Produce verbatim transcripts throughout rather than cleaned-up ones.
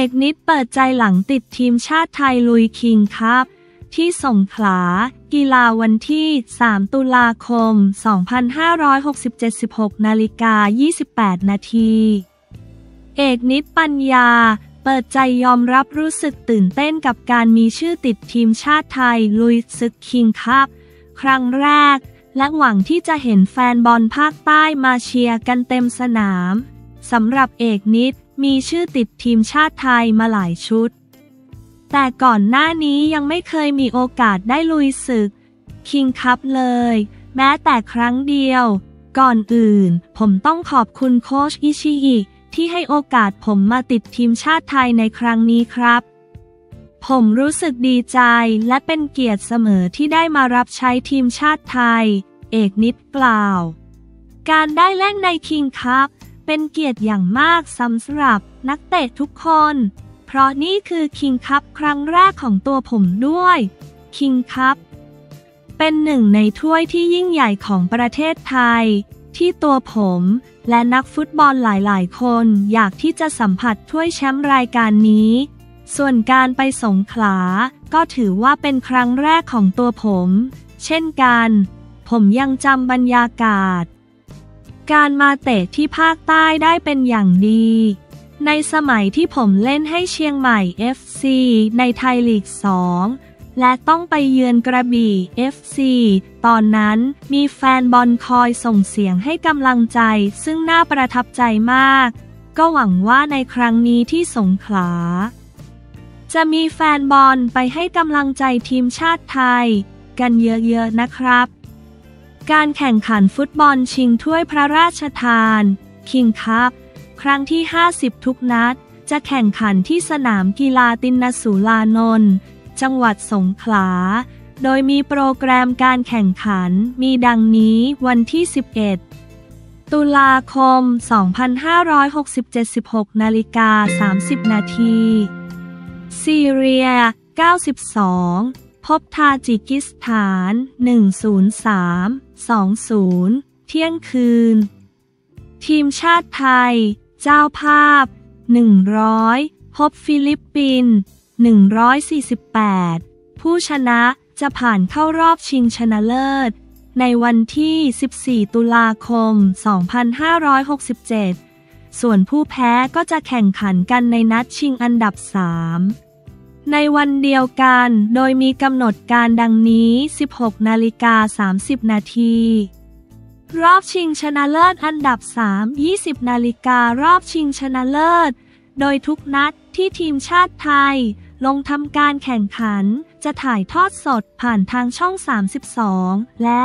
อกนิดเปิดใจหลังติดทีมชาติไทยลุยคิงคัพที่สงขลากีฬาวันที่สามตุลาคมสองพันห้าร้อยหกสิบเจ็ด สิบหกนาฬิกายี่สิบแปดนาทีเอกนิดปัญญาเปิดใจยอมรับรู้สึกตื่นเต้นกับการมีชื่อติดทีมชาติไทยลุยศึกคิงคัพครั้งแรกและหวังที่จะเห็นแฟนบอลภาคใต้มาเชียร์กันเต็มสนามสำหรับเอกนิดมีชื่อติดทีมชาติไทยมาหลายชุดแต่ก่อนหน้านี้ยังไม่เคยมีโอกาสได้ลุยศึกคิงคัพเลยแม้แต่ครั้งเดียวก่อนอื่นผมต้องขอบคุณโค้ชอิชิอิที่ให้โอกาสผมมาติดทีมชาติไทยในครั้งนี้ครับผมรู้สึกดีใจและเป็นเกียรติเสมอที่ได้มารับใช้ทีมชาติไทยเอกนิดกล่าวการได้เล่นในคิงคัพเป็นเกียรติอย่างมากสำหรับนักเตะทุกคนเพราะนี่คือคิงคัพครั้งแรกของตัวผมด้วยคิงคัพเป็นหนึ่งในถ้วยที่ยิ่งใหญ่ของประเทศไทยที่ตัวผมและนักฟุตบอลหลายๆคนอยากที่จะสัมผัสถ้วยแชมป์รายการนี้ส่วนการไปสงขลาก็ถือว่าเป็นครั้งแรกของตัวผมเช่นกันผมยังจำบรรยากาศการมาเตะที่ภาคใต้ได้เป็นอย่างดีในสมัยที่ผมเล่นให้เชียงใหม่ เอฟ ซี ในไทยลีก สองและต้องไปเยือนกระบี่ เอฟ ซี ตอนนั้นมีแฟนบอลคอยส่งเสียงให้กำลังใจซึ่งน่าประทับใจมากก็หวังว่าในครั้งนี้ที่สงขลาจะมีแฟนบอลไปให้กำลังใจทีมชาติไทยกันเยอะๆนะครับการแข่งขันฟุตบอลชิงถ้วยพระราชทานคิงคัพครั้งที่ห้าสิบทุกนัดจะแข่งขันที่สนามกีฬาตินสุรานนท์จังหวัดสงขลาโดยมีโปรแกรมการแข่งขันมีดังนี้วันที่สิบเอ็ดตุลาคมสองพันห้าร้อยหกสิบเจ็ด สิบหกนาฬิกาสามสิบนาทีซีเรียเก้าสิบสองพบทาจิกิสถานหนึ่งศูนย์สาม สองศูนย์เที่ยงคืนทีมชาติไทยเจ้าภาพหนึ่งร้อยพบฟิลิปปินส์หนึ่งร้อยสี่สิบแปดผู้ชนะจะผ่านเข้ารอบชิงชนะเลิศในวันที่สิบสี่ตุลาคมสองพันห้าร้อยหกสิบเจ็ดส่วนผู้แพ้ก็จะแข่งขันกันในนัดชิงอันดับสามในวันเดียวกันโดยมีกำหนดการดังนี้สิบหกนาฬิกาสามสิบนาทีรอบชิงชนะเลิศอันดับสาม ยี่สิบนาฬิการอบชิงชนะเลิศโดยทุกนัดที่ทีมชาติไทยลงทำการแข่งขันจะถ่ายทอดสดผ่านทางช่องสามสิบสองและ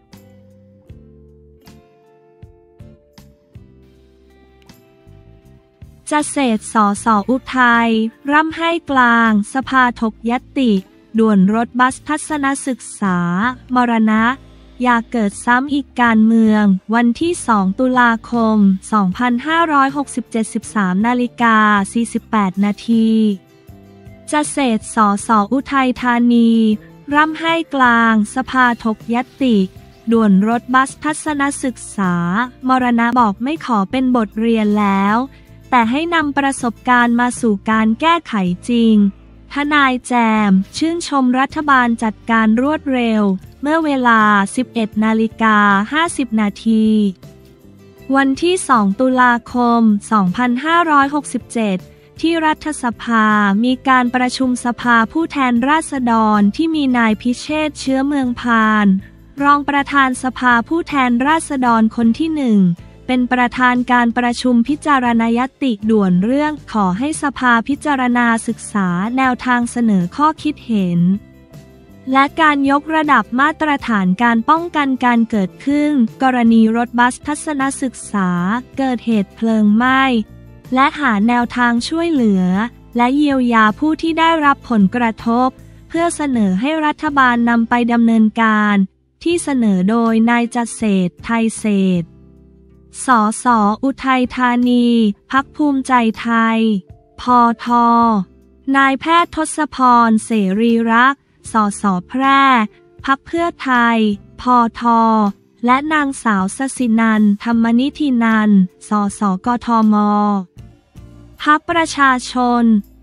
จะเศษสอสออุทัยร่ำให้กลางสภาถกญัตติด่วนรถบัสทัศนศึกษามรณะอย่าเกิดซ้ำอีกการเมืองวันที่สองตุลาคมสองพันห้าร้อยหกสิบเจ็ด สิบสามนาฬิกาสี่สิบแปดนาทีจะเศษสอสออุทัยธานีร่ำให้กลางสภาถกญัตติด่วนรถบัสทัศนศึกษามรณะบอกไม่ขอเป็นบทเรียนแล้วแต่ให้นำประสบการณ์มาสู่การแก้ไขจริงทนายแจมชื่นชมรัฐบาลจัดการรวดเร็วเมื่อเวลา สิบเอ็ดนาฬิกาห้าสิบนาทีวันที่สองตุลาคมสองพันห้าร้อยหกสิบเจ็ดที่รัฐสภามีการประชุมสภาผู้แทนราษฎรที่มีนายพิเชษฐ์เชื้อเมืองพานรองประธานสภาผู้แทนราษฎรคนที่หนึ่งเป็นประธานการประชุมพิจารณาญัตติด่วนเรื่องขอให้สภาพิจารณาศึกษาแนวทางเสนอข้อคิดเห็นและการยกระดับมาตรฐานการป้องกันการเกิดขึ้นกรณีรถบัสทัศนศึกษาเกิดเหตุเพลิงไหม้และหาแนวทางช่วยเหลือและเยียวยาผู้ที่ได้รับผลกระทบเพื่อเสนอให้รัฐบาลนำไปดำเนินการที่เสนอโดยนายจักรเศรษฐ์ไทยเศรษฐ์สส.อุทัยธานีพรรคภูมิใจไทยพท.นายแพทย์ทศพรเสรีรักษ์สส.แพร่พรรคเพื่อไทยพท.และนางสาวสศินันท์ธรรมนิธินันท์สส.กทม.พรรคประชาชน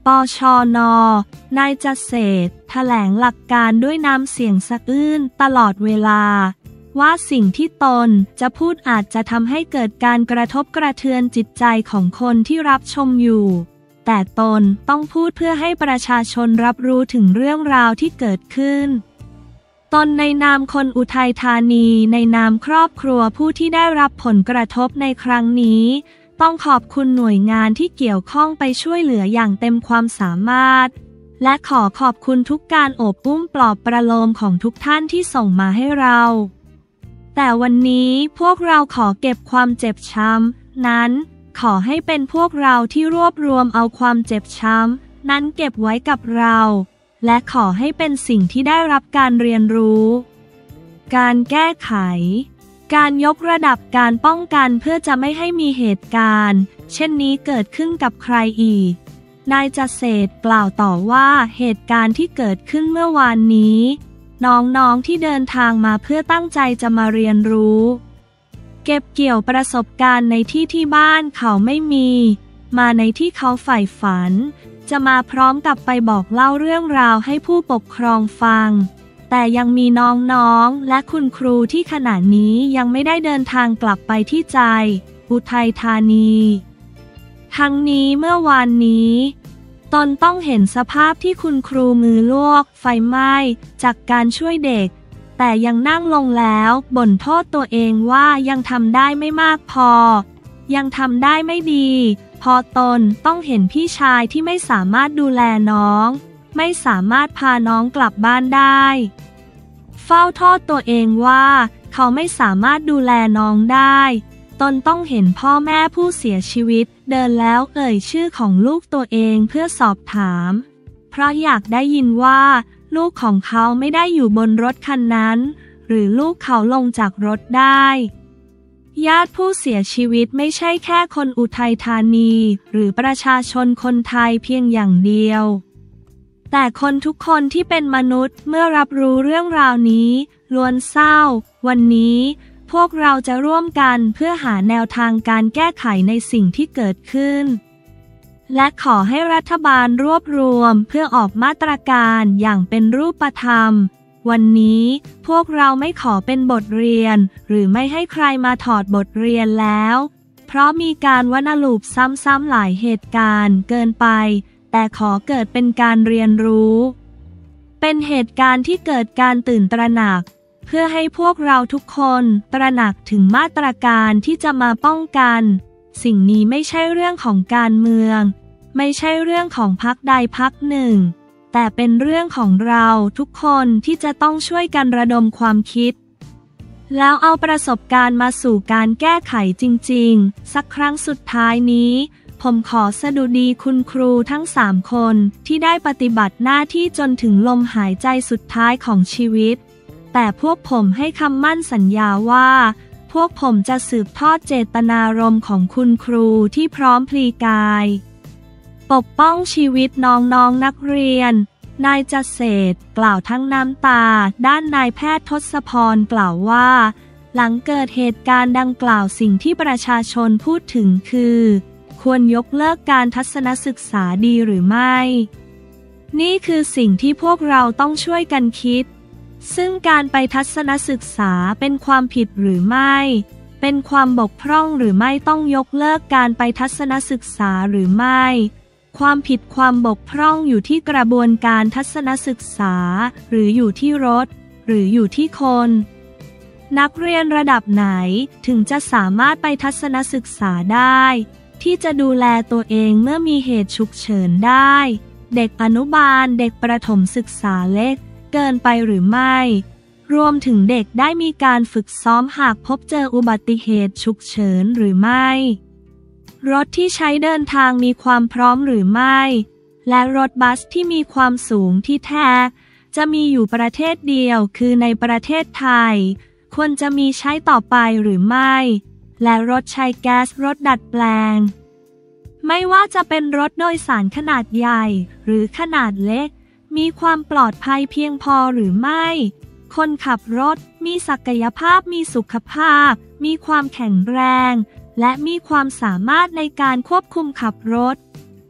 ปชน.นายเกษตรแถลงหลักการด้วยน้ำเสียงสะอื้นตลอดเวลาว่าสิ่งที่ตนจะพูดอาจจะทำให้เกิดการกระทบกระเทือนจิตใจของคนที่รับชมอยู่แต่ตนต้องพูดเพื่อให้ประชาชนรับรู้ถึงเรื่องราวที่เกิดขึ้นตนในนามคนอุทัยธานีในนามครอบครัวผู้ที่ได้รับผลกระทบในครั้งนี้ต้องขอบคุณหน่วยงานที่เกี่ยวข้องไปช่วยเหลืออย่างเต็มความสามารถและขอขอบคุณทุกการโอบอุ้มปลอบประโลมของทุกท่านที่ส่งมาให้เราแต่วันนี้พวกเราขอเก็บความเจ็บช้ำนั้นขอให้เป็นพวกเราที่รวบรวมเอาความเจ็บช้ำนั้นเก็บไว้กับเราและขอให้เป็นสิ่งที่ได้รับการเรียนรู้การแก้ไขการยกระดับการป้องกันเพื่อจะไม่ให้มีเหตุการณ์เช่นนี้เกิดขึ้นกับใครอีกนายเกษตรกล่าวต่อว่าเหตุการณ์ที่เกิดขึ้นเมื่อวานนี้น้องๆที่เดินทางมาเพื่อตั้งใจจะมาเรียนรู้เก็บเกี่ยวประสบการณ์ในที่ที่บ้านเขาไม่มีมาในที่เขาใฝ่ฝันจะมาพร้อมกับไปบอกเล่าเรื่องราวให้ผู้ปกครองฟังแต่ยังมีน้องๆและคุณครูที่ขณะนี้ยังไม่ได้เดินทางกลับไปที่ใจอุทัยธานีทั้งนี้เมื่อวานนี้ตนต้องเห็นสภาพที่คุณครูมือลวกไฟไหม้จากการช่วยเด็กแต่ยังนั่งลงแล้วบ่นโทษตัวเองว่ายังทำได้ไม่มากพอยังทำได้ไม่ดีพอตนต้องเห็นพี่ชายที่ไม่สามารถดูแลน้องไม่สามารถพาน้องกลับบ้านได้เฝ้าโทษตัวเองว่าเขาไม่สามารถดูแลน้องได้ตนต้องเห็นพ่อแม่ผู้เสียชีวิตเดินแล้วเอ่ยชื่อของลูกตัวเองเพื่อสอบถามเพราะอยากได้ยินว่าลูกของเขาไม่ได้อยู่บนรถคันนั้นหรือลูกเขาลงจากรถได้ญาติผู้เสียชีวิตไม่ใช่แค่คนอุทัยธานีหรือประชาชนคนไทยเพียงอย่างเดียวแต่คนทุกคนที่เป็นมนุษย์เมื่อรับรู้เรื่องราวนี้ล้วนเศร้าวันนี้พวกเราจะร่วมกันเพื่อหาแนวทางการแก้ไขในสิ่งที่เกิดขึ้นและขอให้รัฐบาลรวบรวมเพื่อออกมาตรการอย่างเป็นรูปธรรมวันนี้พวกเราไม่ขอเป็นบทเรียนหรือไม่ให้ใครมาถอดบทเรียนแล้วเพราะมีการวนลูปซ้ำๆหลายเหตุการณ์เกินไปแต่ขอเกิดเป็นการเรียนรู้เป็นเหตุการณ์ที่เกิดการตื่นตระหนักเพื่อให้พวกเราทุกคนตระหนักถึงมาตรการที่จะมาป้องกันสิ่งนี้ไม่ใช่เรื่องของการเมืองไม่ใช่เรื่องของพรรคใดพรรคหนึ่งแต่เป็นเรื่องของเราทุกคนที่จะต้องช่วยกันระดมความคิดแล้วเอาประสบการณ์มาสู่การแก้ไขจริงๆสักครั้งสุดท้ายนี้ผมขอสดุดีคุณครูทั้งสามคนที่ได้ปฏิบัติหน้าที่จนถึงลมหายใจสุดท้ายของชีวิตแต่พวกผมให้คำมั่นสัญญาว่าพวกผมจะสืบทอดเจตนารมณ์ของคุณครูที่พร้อมพลีกายปกป้องชีวิตน้องๆ น, นักเรียนนายเกษตรกล่าวทั้งน้ำตาด้านนายแพทย์ทศพรกล่าวว่าหลังเกิดเหตุการณ์ดังกล่าวสิ่งที่ประชาชนพูดถึงคือควรยกเลิกการทัศนศึกษาดีหรือไม่นี่คือสิ่งที่พวกเราต้องช่วยกันคิดซึ่งการไปทัศนศึกษาเป็นความผิดหรือไม่เป็นความบกพร่องหรือไม่ต้องยกเลิกการไปทัศนศึกษาหรือไม่ความผิดความบกพร่องอยู่ที่กระบวนการทัศนศึกษาหรืออยู่ที่รถหรืออยู่ที่คนนักเรียนระดับไหนถึงจะสามารถไปทัศนศึกษาได้ที่จะดูแลตัวเองเมื่อมีเหตุฉุกเฉินได้เด็กอนุบาลเด็กประถมศึกษาเล็กเกินไปหรือไม่รวมถึงเด็กได้มีการฝึกซ้อมหากพบเจออุบัติเหตุฉุกเฉินหรือไม่รถที่ใช้เดินทางมีความพร้อมหรือไม่และรถบัสที่มีความสูงที่แท้จะมีอยู่ประเทศเดียวคือในประเทศไทยควรจะมีใช้ต่อไปหรือไม่และรถใช้แก๊สรถดัดแปลงไม่ว่าจะเป็นรถโดยสารขนาดใหญ่หรือขนาดเล็กมีความปลอดภัยเพียงพอหรือไม่คนขับรถมีศักยภาพมีสุขภาพมีความแข็งแรงและมีความสามารถในการควบคุมขับรถ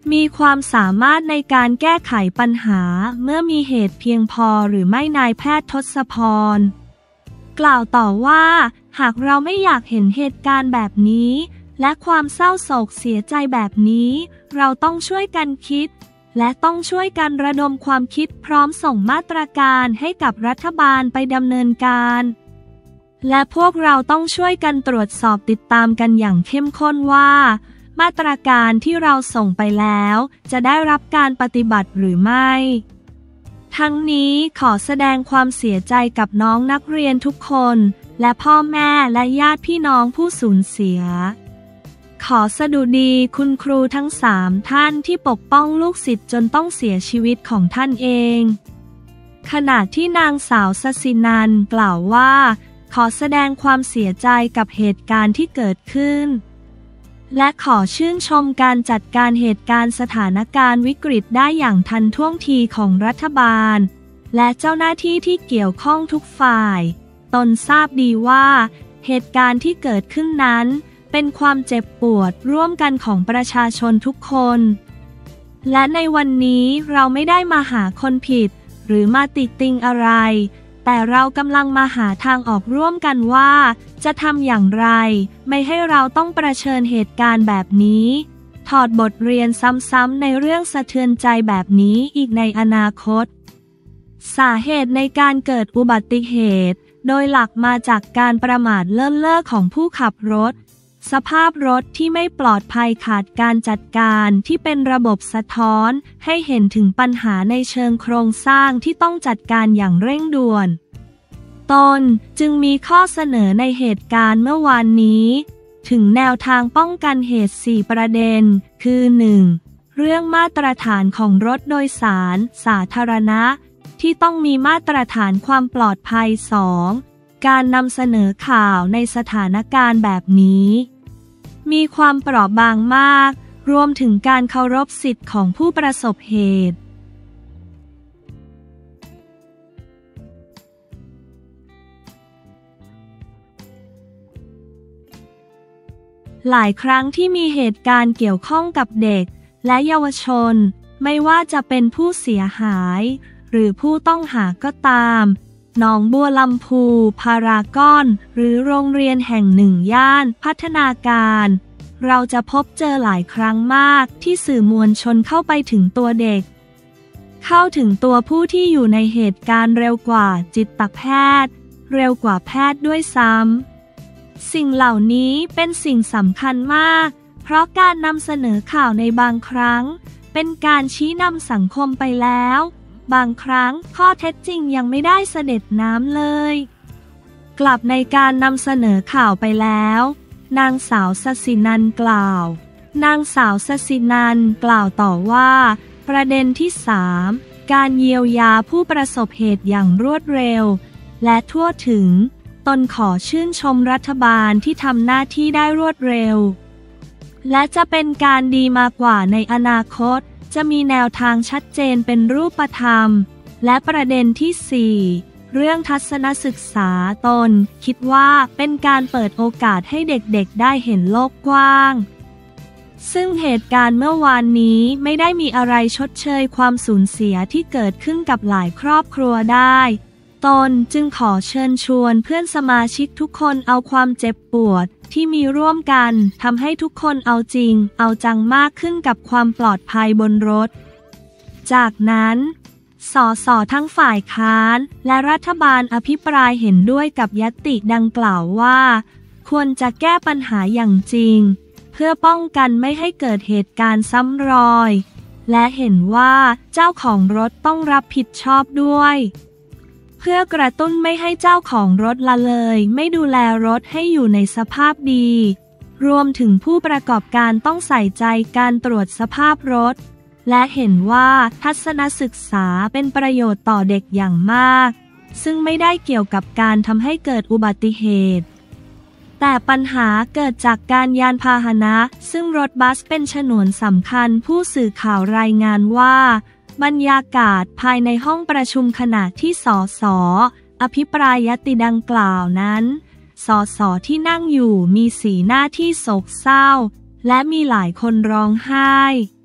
มีความสามารถในการแก้ไขปัญหาเมื่อมีเหตุเพียงพอหรือไม่นายแพทย์ทศพรกล่าวต่อว่าหากเราไม่อยากเห็นเหตุการณ์แบบนี้และความเศร้าโศกเสียใจแบบนี้เราต้องช่วยกันคิดและต้องช่วยกันระดมความคิดพร้อมส่งมาตรการให้กับรัฐบาลไปดำเนินการและพวกเราต้องช่วยกันตรวจสอบติดตามกันอย่างเข้มข้นว่ามาตรการที่เราส่งไปแล้วจะได้รับการปฏิบัติหรือไม่ทั้งนี้ขอแสดงความเสียใจกับน้องนักเรียนทุกคนและพ่อแม่และญาติพี่น้องผู้สูญเสียขอสดุดีคุณครูทั้งสามท่านที่ปกป้องลูกศิษย์จนต้องเสียชีวิตของท่านเองขณะที่นางสาวสศินันท์กล่าวว่าขอแสดงความเสียใจกับเหตุการณ์ที่เกิดขึ้นและขอชื่นชมการจัดการเหตุการณ์สถานการณ์วิกฤตได้อย่างทันท่วงทีของรัฐบาลและเจ้าหน้าที่ที่เกี่ยวข้องทุกฝ่ายตนทราบดีว่าเหตุการณ์ที่เกิดขึ้นนั้นเป็นความเจ็บปวดร่วมกันของประชาชนทุกคนและในวันนี้เราไม่ได้มาหาคนผิดหรือมาติติงอะไรแต่เรากำลังมาหาทางออกร่วมกันว่าจะทำอย่างไรไม่ให้เราต้องประชิญเหตุการณ์แบบนี้ถอดบทเรียนซ้ำๆในเรื่องสะเทือนใจแบบนี้อีกในอนาคตสาเหตุในการเกิดอุบัติเหตุโดยหลักมาจากการประมาทเลินเล่อของผู้ขับรถสภาพรถที่ไม่ปลอดภัยขาดการจัดการที่เป็นระบบสะท้อนให้เห็นถึงปัญหาในเชิงโครงสร้างที่ต้องจัดการอย่างเร่งด่วนตนจึงมีข้อเสนอในเหตุการณ์เมื่อวานนี้ถึงแนวทางป้องกันเหตุสี่ประเด็นคือ หนึ่ง เรื่องมาตรฐานของรถโดยสารสาธารณะที่ต้องมีมาตรฐานความปลอดภัย สอง การนำเสนอข่าวในสถานการณ์แบบนี้มีความเปราะบางมากรวมถึงการเคารพสิทธิ์ของผู้ประสบเหตุหลายครั้งที่มีเหตุการณ์เกี่ยวข้องกับเด็กและเยาวชนไม่ว่าจะเป็นผู้เสียหายหรือผู้ต้องหาก็ตามหนองบัวลำพูพารากอนหรือโรงเรียนแห่งหนึ่งย่านพัฒนาการเราจะพบเจอหลายครั้งมากที่สื่อมวลชนเข้าไปถึงตัวเด็กเข้าถึงตัวผู้ที่อยู่ในเหตุการณ์เร็วกว่าจิตแพทย์เร็วกว่าแพทย์ด้วยซ้ำสิ่งเหล่านี้เป็นสิ่งสำคัญมากเพราะการนำเสนอข่าวในบางครั้งเป็นการชี้นำสังคมไปแล้วบางครั้งข้อเท็จจริงยังไม่ได้เสด็จน้ำเลยกลับในการนำเสนอข่าวไปแล้วนางสาวสศินันท์กล่าวนางสาวสศินันท์กล่าวต่อว่าประเด็นที่สามการเยียวยาผู้ประสบเหตุอย่างรวดเร็วและทั่วถึงตนขอชื่นชมรัฐบาลที่ทำหน้าที่ได้รวดเร็วและจะเป็นการดีมากกว่าในอนาคตจะมีแนวทางชัดเจนเป็นรูปธรรมและประเด็นที่สี่เรื่องทัศนศึกษาตนคิดว่าเป็นการเปิดโอกาสให้เด็กๆได้เห็นโลกกว้างซึ่งเหตุการณ์เมื่อวานนี้ไม่ได้มีอะไรชดเชยความสูญเสียที่เกิดขึ้นกับหลายครอบครัวได้ตนจึงขอเชิญชวนเพื่อนสมาชิกทุกคนเอาความเจ็บปวดที่มีร่วมกันทำให้ทุกคนเอาจริงเอาจังมากขึ้นกับความปลอดภัยบนรถจากนั้นสสทั้งฝ่ายค้านและรัฐบาลอภิปรายเห็นด้วยกับญัตติดังกล่าวว่าควรจะแก้ปัญหาอย่างจริงเพื่อป้องกันไม่ให้เกิดเหตุการณ์ซ้ำรอยและเห็นว่าเจ้าของรถต้องรับผิดชอบด้วยเพื่อกระตุ้นไม่ให้เจ้าของรถละเลยไม่ดูแลรถให้อยู่ในสภาพดีรวมถึงผู้ประกอบการต้องใส่ใจการตรวจสภาพรถและเห็นว่าทัศนศึกษาเป็นประโยชน์ต่อเด็กอย่างมากซึ่งไม่ได้เกี่ยวกับการทำให้เกิดอุบัติเหตุแต่ปัญหาเกิดจากการยานพาหนะซึ่งรถบัสเป็นฉนวนสำคัญผู้สื่อข่าวรายงานว่าบรรยากาศภายในห้องประชุมขณะที่สสอภิปรายญัตติดังกล่าวนั้นสสที่นั่งอยู่มีสีหน้าที่โศกเศร้าและมีหลายคนร้องไห้